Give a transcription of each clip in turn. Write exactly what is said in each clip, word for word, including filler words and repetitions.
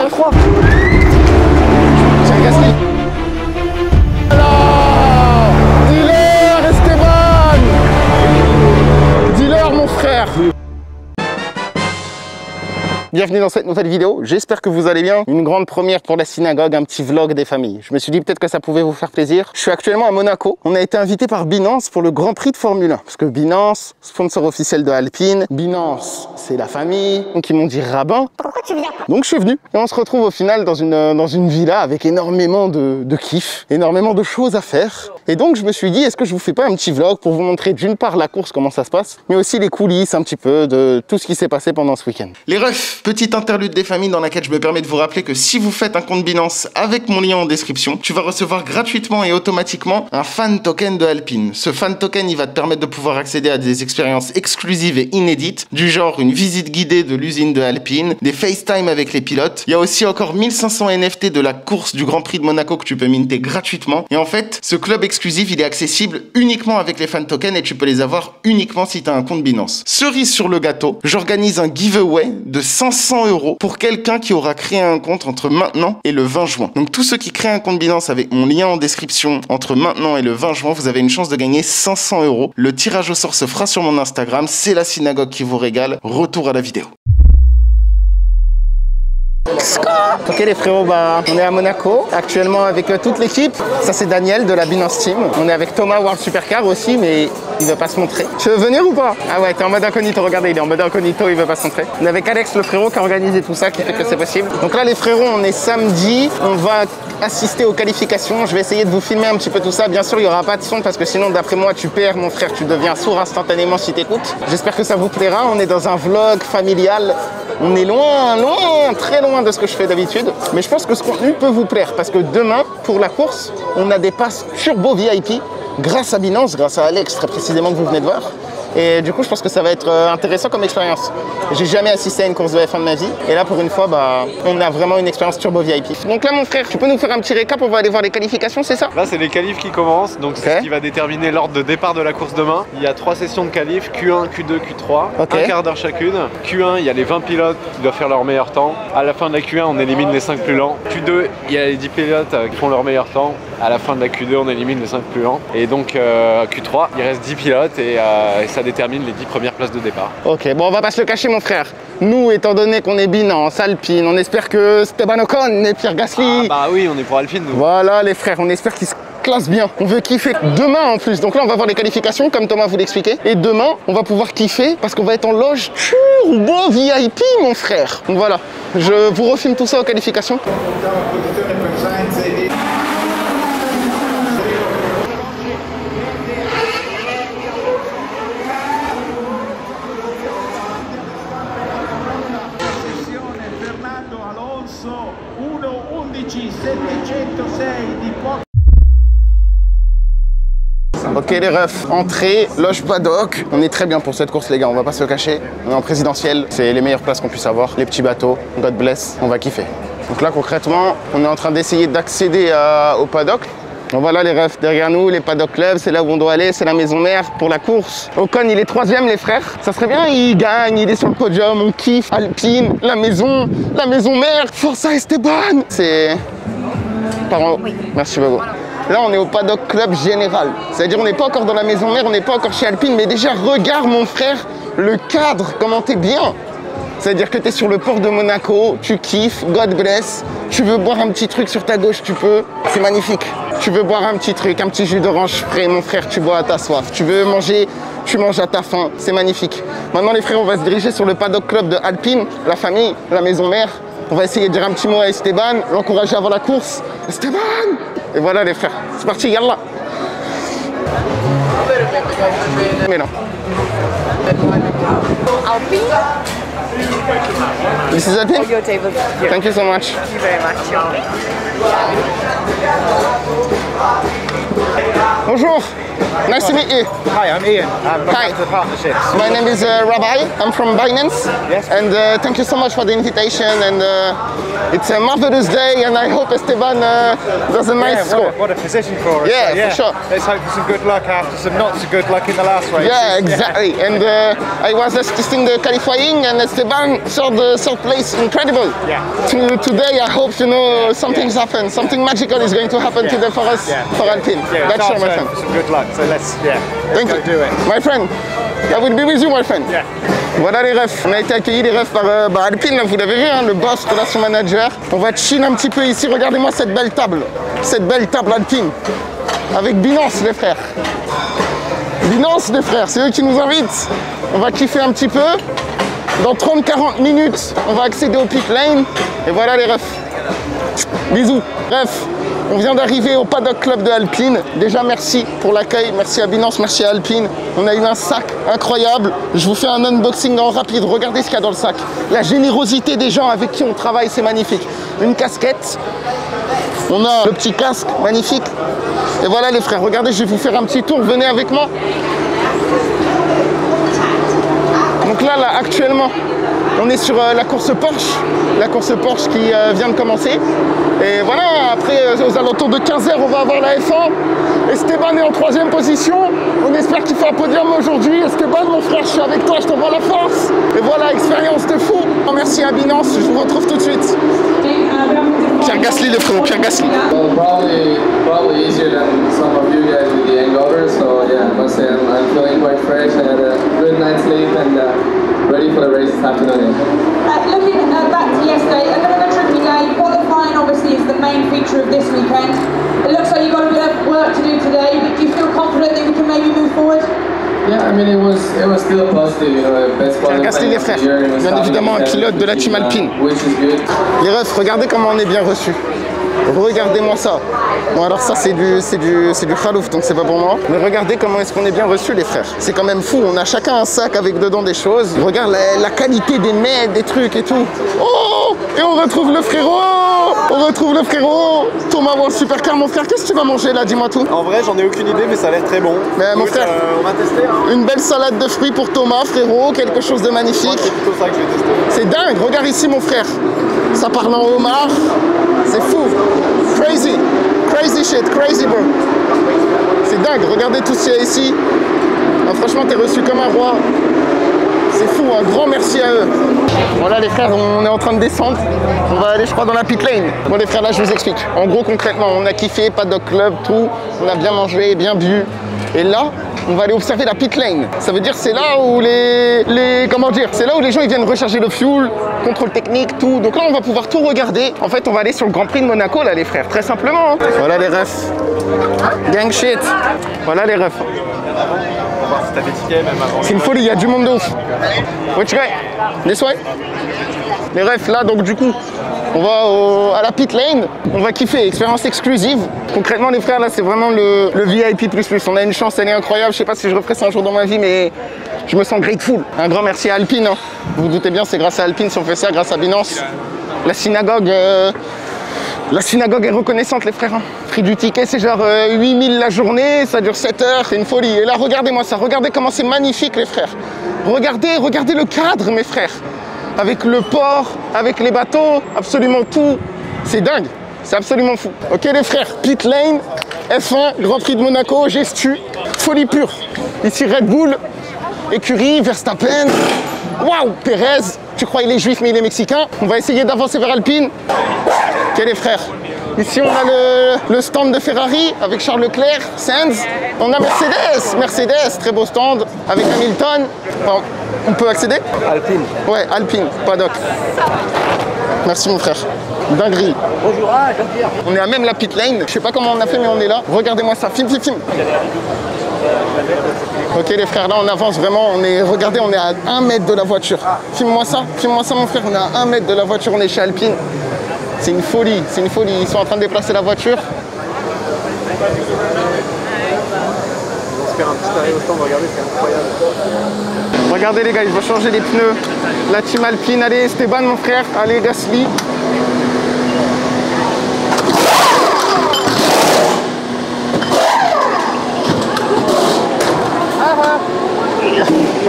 Dealer trois. Tiens, Gasly. Alors, Dealer Esteban. Dealer, mon frère. Bienvenue dans cette nouvelle vidéo, j'espère que vous allez bien. Une grande première pour la synagogue, un petit vlog des familles. Je me suis dit peut-être que ça pouvait vous faire plaisir. Je suis actuellement à Monaco. On a été invité par Binance pour le Grand Prix de Formule un. Parce que Binance, sponsor officiel de Alpine. Binance, c'est la famille. Donc ils m'ont dit rabbin. Pourquoi tu viens? Donc je suis venu. Et on se retrouve au final dans une, dans une villa avec énormément de, de kiff, énormément de choses à faire. Et donc je me suis dit, est-ce que je vous fais pas un petit vlog pour vous montrer d'une part la course, comment ça se passe, mais aussi les coulisses un petit peu de tout ce qui s'est passé pendant ce week-end. Les refs. Petite interlude des familles dans laquelle je me permets de vous rappeler que si vous faites un compte Binance avec mon lien en description, tu vas recevoir gratuitement et automatiquement un fan token de Alpine. Ce fan token, il va te permettre de pouvoir accéder à des expériences exclusives et inédites, du genre une visite guidée de l'usine de Alpine, des FaceTime avec les pilotes. Il y a aussi encore mille cinq cents N F T de la course du Grand Prix de Monaco que tu peux minter gratuitement. Et en fait, ce club exclusif, il est accessible uniquement avec les fan tokens et tu peux les avoir uniquement si tu as un compte Binance. Cerise sur le gâteau, j'organise un giveaway de cinq cents euros pour quelqu'un qui aura créé un compte entre maintenant et le vingt juin. Donc tous ceux qui créent un compte Binance avec mon lien en description entre maintenant et le vingt juin, vous avez une chance de gagner cinq cents euros. Le tirage au sort se fera sur mon Instagram. C'est la synagogue qui vous régale. Retour à la vidéo. Ok les frérots, bah, on est à Monaco actuellement avec euh, toute l'équipe. Ça c'est Daniel de la Binance Team. On est avec Thomas World Supercar aussi, mais il veut pas se montrer. Tu veux venir ou pas? Ah ouais, t'es en mode incognito, regardez, il est en mode incognito, il veut pas se montrer. On est avec Alex le frérot qui a organisé tout ça, qui fait que c'est possible. Donc là les frérots, on est samedi, on va assister aux qualifications. Je vais essayer de vous filmer un petit peu tout ça. Bien sûr, il y aura pas de son parce que sinon d'après moi tu perds mon frère, tu deviens sourd instantanément si t'écoutes. J'espère que ça vous plaira. On est dans un vlog familial. On est loin, loin, très loin de ce que je fais d'habitude. Mais je pense que ce contenu peut vous plaire parce que demain, pour la course, on a des passes turbo V I P grâce à Binance, grâce à Alex, très précisément, que vous venez de voir. Et du coup, je pense que ça va être intéressant comme expérience. J'ai jamais assisté à une course de F un de ma vie. Et là, pour une fois, bah, on a vraiment une expérience turbo V I P. Donc là, mon frère, tu peux nous faire un petit récap? On va aller voir les qualifications, c'est ça? Là, c'est les qualifs qui commencent. Donc, okay. C'est ce qui va déterminer l'ordre de départ de la course demain. Il y a trois sessions de qualifs, Q un, Q deux, Q trois. Okay. Un quart d'heure chacune. Q un, il y a les vingt pilotes qui doivent faire leur meilleur temps. À la fin de la Q un, on élimine les cinq plus lents. Q deux, il y a les dix pilotes qui font leur meilleur temps. À la fin de la Q deux, on élimine les cinq plus lents. Et donc, euh, Q trois, il reste dix pilotes et, euh, et ça détermine les dix premières places de départ. Ok, bon, on va pas se le cacher, mon frère. Nous, étant donné qu'on est Binance, Alpine, on espère que Esteban Ocon et Pierre Gasly. Ah bah oui, on est pour Alpine, nous. Voilà, les frères, on espère qu'ils se classent bien. On veut kiffer demain en plus. Donc là, on va voir les qualifications, comme Thomas vous l'expliquait. Et demain, on va pouvoir kiffer parce qu'on va être en loge turbo V I P, mon frère. Donc voilà, je vous refilme tout ça aux qualifications. Ok les refs, entrée, loge paddock. On est très bien pour cette course les gars, on va pas se le cacher. On est en présidentiel, c'est les meilleures places qu'on puisse avoir. Les petits bateaux, God bless, on va kiffer. Donc là concrètement, on est en train d'essayer d'accéder au paddock. Donc voilà les refs, derrière nous, les paddock clubs, c'est là où on doit aller, c'est la maison mère pour la course. Ocon, il est troisième les frères, ça serait bien, il gagne, il est sur le podium, on kiffe. Alpine, la maison, la maison mère, Forza Esteban. C'est... Pardon, oui. Merci beaucoup. Là, on est au paddock club général. C'est-à-dire, on n'est pas encore dans la maison mère, on n'est pas encore chez Alpine, mais déjà, regarde mon frère, le cadre, comment t'es bien. C'est-à-dire que t'es sur le port de Monaco, tu kiffes, God bless. Tu veux boire un petit truc sur ta gauche, tu peux. C'est magnifique. Tu veux boire un petit truc, un petit jus d'orange frais, mon frère, tu bois à ta soif. Tu veux manger, tu manges à ta faim. C'est magnifique. Maintenant, les frères, on va se diriger sur le paddock club de Alpine, la famille, la maison mère. On va essayer de dire un petit mot à Esteban, l'encourager avant la course. Esteban! Et voilà les frères, c'est parti, yallah! Mais non. Alpine? This is Alpine? Your table. Thank you so much. Thank you very much. Bonjour! Nice to meet you. Hi, I'm Ian. I'm Hi. back to the partnerships. My name is uh, Rabbi. I'm from Binance. Yes. And uh, thank you so much for the invitation. And uh, it's a marvelous day. And I hope Esteban uh, does a nice Yeah, score. what a, what a position for us. Yeah, So, yeah, for sure. Let's hope for some good luck after some not so good luck in the last race. Yeah, exactly. And uh, I was assisting the qualifying, and Esteban third, uh, third place, incredible. Yeah. To, today, I hope you know something's Yeah. happened. Something magical is going to happen Yeah. today for us, Yeah. for Alpine. Yeah, That's it's sure, our my turn friend. for some good luck. So let's, yeah, let's Thank go you, do it. my friend. I will be with you, my friend. Yeah. Voilà les refs. On a été accueillis les refs par euh, bah, Alpine, là, vous l'avez vu, hein, le boss, relation manager. On va chill un petit peu ici. Regardez-moi cette belle table, cette belle table Alpine, avec Binance, les frères. Binance, les frères, c'est eux qui nous invitent. On va kiffer un petit peu. Dans trente à quarante minutes, on va accéder au pit lane. Et voilà les refs. Bisous. Bref, on vient d'arriver au Paddock Club de Alpine. Déjà, merci pour l'accueil. Merci à Binance, merci à Alpine. On a eu un sac incroyable. Je vous fais un unboxing en rapide. Regardez ce qu'il y a dans le sac. La générosité des gens avec qui on travaille, c'est magnifique. Une casquette. On a le petit casque, magnifique. Et voilà les frères, regardez, je vais vous faire un petit tour. Venez avec moi. Donc là, là, actuellement, on est sur euh, la course Porsche, la course Porsche qui euh, vient de commencer. Et voilà, après, euh, aux alentours de quinze heures, on va avoir la F un. Esteban est en troisième position. On espère qu'il fait un podium aujourd'hui. Esteban, mon frère, je suis avec toi, je t'envoie la force. Et voilà, expérience de fou. Merci à Binance, je vous retrouve tout de suite. Pierre Gasly, le frérot, Pierre Gasly. Well, probably, probably easier than some of you guys with the hangover. So yeah, I must say I'm, I'm feeling quite fresh. I had a good night's sleep and uh, ready for the race this afternoon. Uh, looking uh, back to yesterday, a bit of a tricky day. Qualifying obviously is the main feature of this weekend. It looks like you've got a bit of work to do today, but do you feel confident that we can maybe move forward? Yeah, I mean it was it was still positive, you know, best Pierre Gasly, les frères, bien évidemment un pilote de la team Alpine. Which is good. Les refs, regardez comment on est bien reçus. Regardez-moi ça. Bon alors ça c'est du c'est du c'est du khalouf, donc c'est pas pour moi. Mais regardez comment est-ce qu'on est bien reçus les frères. C'est quand même fou. On a chacun un sac avec dedans des choses. Regarde la, la qualité des mets, des trucs et tout. Oh, et on retrouve le frérot. On retrouve le frérot. Thomas World Supercar, mon frère. Qu'est-ce que tu vas manger là? Dis-moi tout. En vrai, j'en ai aucune idée, mais ça a l'air très bon. Mais mon Écoute, frère, euh, on va tester. Hein. une belle salade de fruits pour Thomas, frérot. Quelque chose de magnifique. C'est plutôt ça que je vais tester. C'est dingue, regarde ici mon frère. Ça parle en homard. C'est fou. Crazy. Crazy shit, crazy bro. C'est dingue, regardez tout ce qu'il y a ici. Ah, franchement, t'es reçu comme un roi. C'est fou, un grand merci à eux. Voilà les frères, on est en train de descendre. On va aller je crois dans la pit lane. Bon les frères, là je vous explique. En gros concrètement, on a kiffé, Paddock Club, tout. On a bien mangé, bien bu. Et là, on va aller observer la pit lane. Ça veut dire c'est là où les, les comment dire, c'est là où les gens ils viennent recharger le fuel, contrôle technique, tout. Donc là on va pouvoir tout regarder. En fait, on va aller sur le Grand Prix de Monaco là les frères, très simplement. Hein. Voilà les refs. Gang shit. Voilà les refs. On va voir si t'as des tickets même avant. C'est une folie, il y a du monde de ouf. Which way? This way? Les refs là donc du coup on va au, à la pit lane, on va kiffer, expérience exclusive. Concrètement les frères là c'est vraiment le, le V I P plus plus. On a une chance, elle est incroyable, je sais pas si je referai ça un jour dans ma vie mais je me sens grateful. Un grand merci à Alpine, hein. Vous vous doutez bien c'est grâce à Alpine si on fait ça, grâce à Binance. La synagogue, euh, la synagogue est reconnaissante les frères. Hein. Prix du ticket c'est genre euh, huit mille la journée, ça dure sept heures, c'est une folie. Et là regardez-moi ça, regardez comment c'est magnifique les frères. Regardez, regardez le cadre mes frères. Avec le port, avec les bateaux, absolument tout. C'est dingue, c'est absolument fou. Ok les frères, pit lane, F un, Grand Prix de Monaco, gestu, folie pure. Ici Red Bull, écurie, Verstappen, waouh, Perez. Tu crois il est juif mais il est mexicain. On va essayer d'avancer vers Alpine. Ok les frères. Ici on a le, le stand de Ferrari avec Charles Leclerc, Sainz. On a Mercedes, Mercedes, très beau stand avec Hamilton. Enfin, on peut accéder? Alpine. Ouais, Alpine, Paddock. Merci mon frère. Dinguerie. Bonjour, ah, Jean-Pierre. On est à même la pit lane. Je sais pas comment on a fait mais on est là. Regardez-moi ça, film, film, film. Ok les frères, là on avance vraiment, on est, regardez, on est à un mètre de la voiture. Filme-moi ça, filme-moi ça mon frère, on est à un mètre de la voiture, on est chez Alpine. C'est une folie, c'est une folie, ils sont en train de déplacer la voiture. On se fait un petit arrêt au stand, regardez, c'est incroyable. Regardez les gars, ils vont changer les pneus. La team Alpine, allez Esteban mon frère, allez Gasly.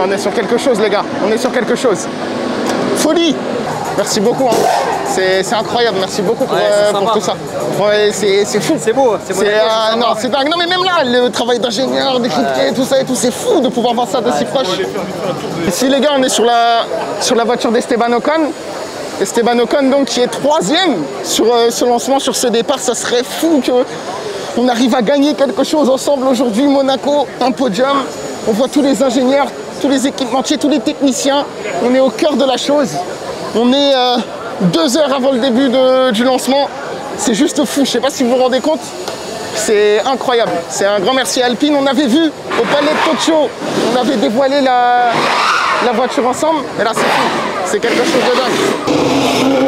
on est sur quelque chose les gars, on est sur quelque chose. Folie. Merci beaucoup, hein. C'est incroyable, merci beaucoup pour, ouais, euh, pour tout ça. Ouais, c'est fou. C'est beau, c'est beau. Euh, non, c'est dingue. Non, mais même là, le travail d'ingénieur, d'équipier, ouais. tout ça et tout, c'est fou de pouvoir voir ça de ouais, si proche. Ici, les gars, on est sur la, sur la voiture d'Esteban Ocon. Esteban Ocon, donc, qui est troisième sur euh, ce lancement, sur ce départ. Ça serait fou qu'on arrive à gagner quelque chose ensemble aujourd'hui. Monaco, un podium. On voit tous les ingénieurs, tous les équipementiers, tous les techniciens. On est au cœur de la chose. On est euh, deux heures avant le début de, du lancement. C'est juste fou. Je ne sais pas si vous vous rendez compte. C'est incroyable. C'est un grand merci à Alpine. On avait vu au Palais de Tokyo, on avait dévoilé la, la voiture ensemble. Et là, c'est fou. C'est quelque chose de dingue.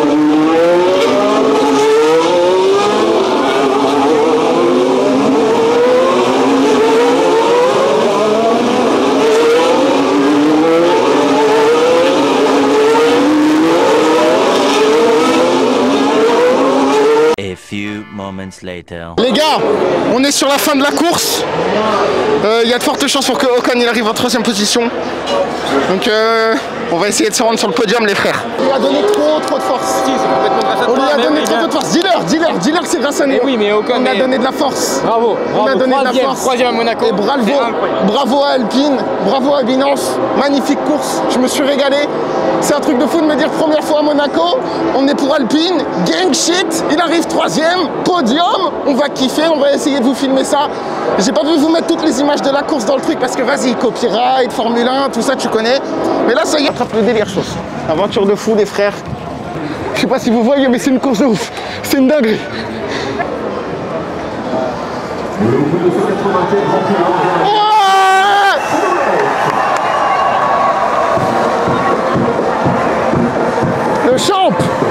Les gars, on est sur la fin de la course. Il euh, y a de fortes chances pour que Ocon il arrive en troisième position. Donc euh, on va essayer de se rendre sur le podium les frères. On lui a donné trop trop de force. On lui a donné trop trop de force. Dis-leur, dis-leur, dis-leur que c'est grâce à nous. Oui, mais Ocon, on a donné de la force. Bravo, bravo. On a donné de la force. Troisième à Monaco. Et bravo, bravo à Alpine, bravo à Binance. Magnifique course. Je me suis régalé. C'est un truc de fou de me dire première fois à Monaco, on est pour Alpine, gang shit, il arrive troisième, podium, on va kiffer, on va essayer de vous filmer ça. J'ai pas pu vous mettre toutes les images de la course dans le truc parce que vas-y, copyright, Formule un, tout ça tu connais. Mais là ça y est, attrape le délire chose. Aventure de fou des frères. Je sais pas si vous voyez mais c'est une course de ouf, c'est une dinguerie. Le champ.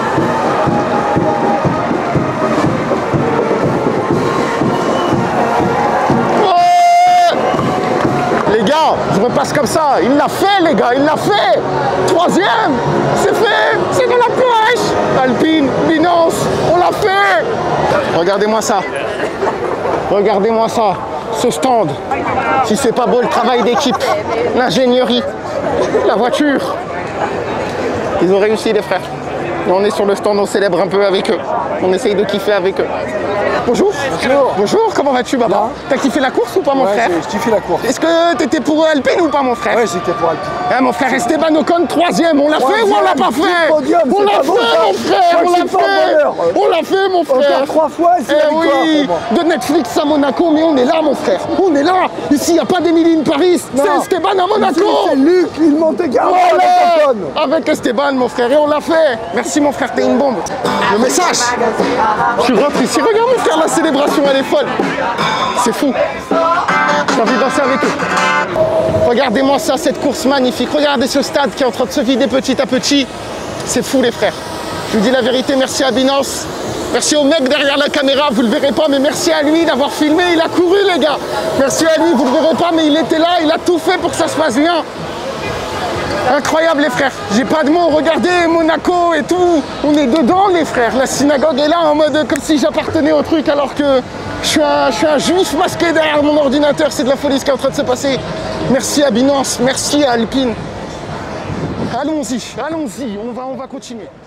Ouais. Les gars, je repasse comme ça. Il l'a fait, les gars, il l'a fait. Troisième, c'est fait. C'est dans la poche. Alpine, Binance, on l'a fait. Regardez-moi ça. Regardez-moi ça. Ce stand. Si c'est pas beau, le travail d'équipe, l'ingénierie, la voiture. Ils ont réussi les frères. Et on est sur le stand, on célèbre un peu avec eux. On essaye de kiffer avec eux. Bonjour. Bonjour. Bonjour, comment vas-tu Baba? T'as kiffé la course ou pas mon ouais, frère? J'ai kiffé la course. Est-ce que t'étais pour Alpine ou pas mon frère? Ouais, j'étais pour Alpine. Ah, mon frère Esteban Ocon, troisième, on l'a fait ou on l'a pas fait? Podium, on l'a fait bon, mon frère, on l'a fait. On l'a fait mon frère. Encore trois fois, c'est eh oui, de Netflix à Monaco, mais on est là mon frère. On est là. Ici, il n'y a pas d'Emily Paris, c'est Esteban à Monaco. C'est Luc, il monte garde avec, avec Esteban mon frère, et on l'a fait. Merci mon frère, t'es une bombe. Le message. Je rentre ici, regarde mon frère, la célébration elle est folle. C'est fou. J'ai envie de danser avec eux. Regardez-moi ça, cette course magnifique. Regardez ce stade qui est en train de se vider petit à petit. C'est fou les frères. Je vous dis la vérité, merci à Binance. Merci au mec derrière la caméra, vous le verrez pas, mais merci à lui d'avoir filmé. Il a couru les gars. Merci à lui, vous le verrez pas, mais il était là, il a tout fait pour que ça se passe bien. Incroyable les frères, j'ai pas de mots, regardez Monaco et tout, on est dedans les frères, la synagogue est là en mode comme si j'appartenais au truc alors que je suis, un, je suis un juif masqué derrière mon ordinateur, c'est de la folie ce qui est en train de se passer. Merci à Binance, merci à Alpine. Allons-y, allons-y, on va, on va continuer.